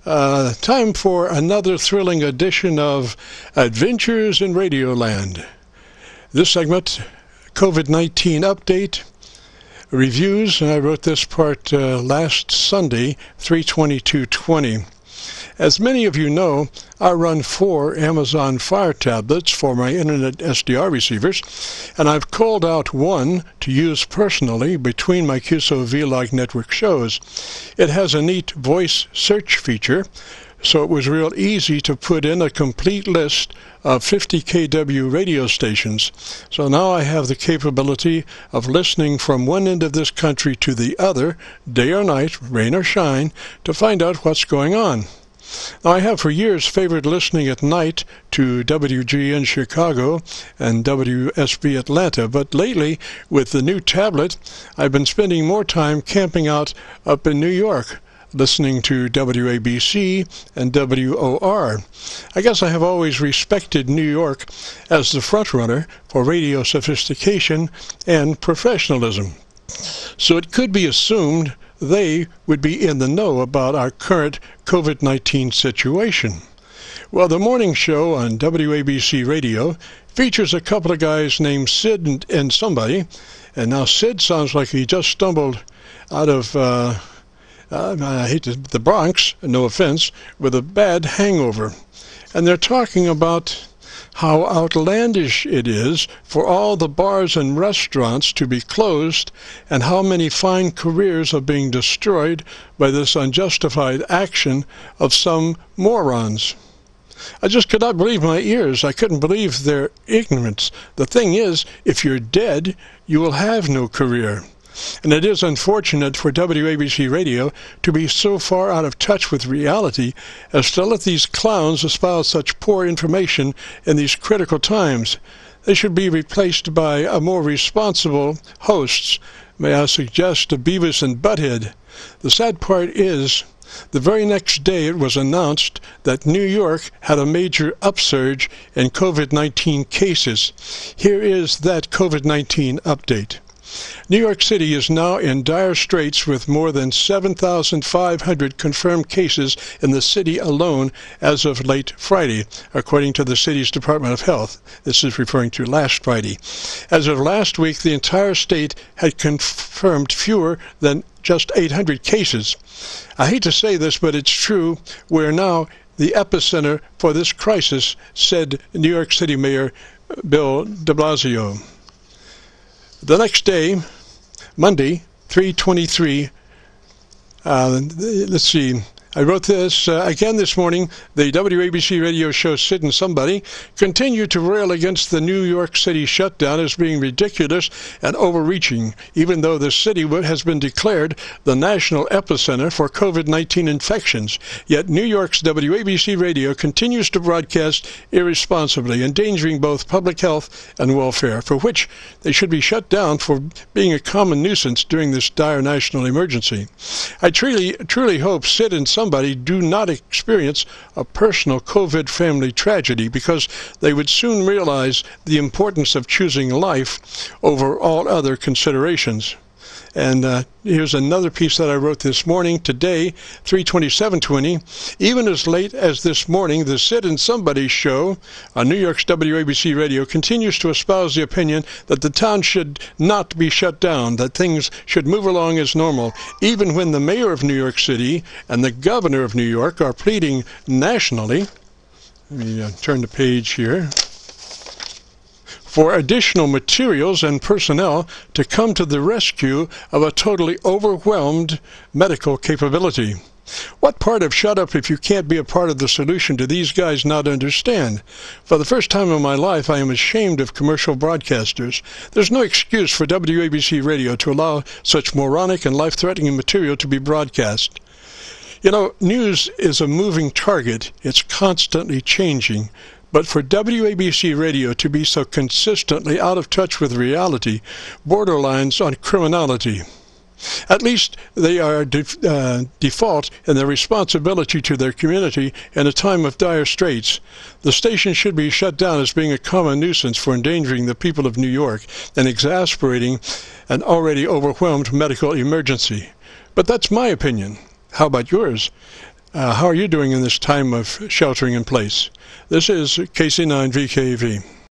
Time for another thrilling edition of Adventures in Radioland. This segment, COVID-19 update, reviews, and I wrote this part last Sunday, 3/22/20. As many of you know, I run 4 Amazon Fire tablets for my internet SDR receivers, and I've called out one to use personally between my QSO Vlog network shows. It has a neat voice search feature, so it was real easy to put in a complete list of 50 kW radio stations. So now I have the capability of listening from one end of this country to the other, day or night, rain or shine, to find out what's going on. Now, I have for years favored listening at night to WGN Chicago and WSB Atlanta, but lately, with the new tablet, I've been spending more time camping out up in New York, listening to WABC and WOR. I guess I have always respected New York as the frontrunner for radio sophistication and professionalism. So it could be assumed they would be in the know about our current COVID-19 situation. Well, the morning show on WABC Radio features a couple of guys named Sid and somebody, and now Sid sounds like he just stumbled out of, the Bronx, no offense, with a bad hangover. And they're talking about how outlandish it is for all the bars and restaurants to be closed, and how many fine careers are being destroyed by this unjustified action of some morons. I just could not believe my ears. I couldn't believe their ignorance. The thing is, if you're dead, you will have no career. And it is unfortunate for WABC Radio to be so far out of touch with reality as to let these clowns espouse such poor information in these critical times. They should be replaced by a more responsible hosts. May I suggest a Beavis and Butthead? The sad part is, the very next day it was announced that New York had a major upsurge in COVID-19 cases. Here is that COVID-19 update. New York City is now in dire straits with more than 7,500 confirmed cases in the city alone as of late Friday, according to the city's Department of Health. This is referring to last Friday. As of last week, the entire state had confirmed fewer than just 800 cases. I hate to say this, but it's true. We're now the epicenter for this crisis, said New York City Mayor Bill de Blasio. The next day, Monday, 3/23, let's see, I wrote this again this morning. The WABC radio show Sid and Somebody continued to rail against the New York City shutdown as being ridiculous and overreaching, even though the city has been declared the national epicenter for COVID-19 infections. Yet New York's WABC radio continues to broadcast irresponsibly, endangering both public health and welfare, for which they should be shut down for being a common nuisance during this dire national emergency. I truly hope Sid and Somebody do not experience a personal COVID family tragedy, because they would soon realize the importance of choosing life over all other considerations. And here's another piece that I wrote this morning, today, 3/27/20. Even as late as this morning, the Sid and Somebody show on New York's WABC radio continues to espouse the opinion that the town should not be shut down, that things should move along as normal, even when the mayor of New York City and the governor of New York are pleading nationally. Let me turn the page here. For additional materials and personnel to come to the rescue of a totally overwhelmed medical capability. What part of shut up if you can't be a part of the solution do these guys not understand? For the first time in my life, I am ashamed of commercial broadcasters. There's no excuse for WABC Radio to allow such moronic and life-threatening material to be broadcast. You know, news is a moving target. It's constantly changing. But for WABC Radio to be so consistently out of touch with reality borderlines on criminality. At least they are default in their responsibility to their community in a time of dire straits. The station should be shut down as being a common nuisance for endangering the people of New York and exasperating an already overwhelmed medical emergency. But that's my opinion. How about yours? How are you doing in this time of sheltering in place? This is KC9VKV.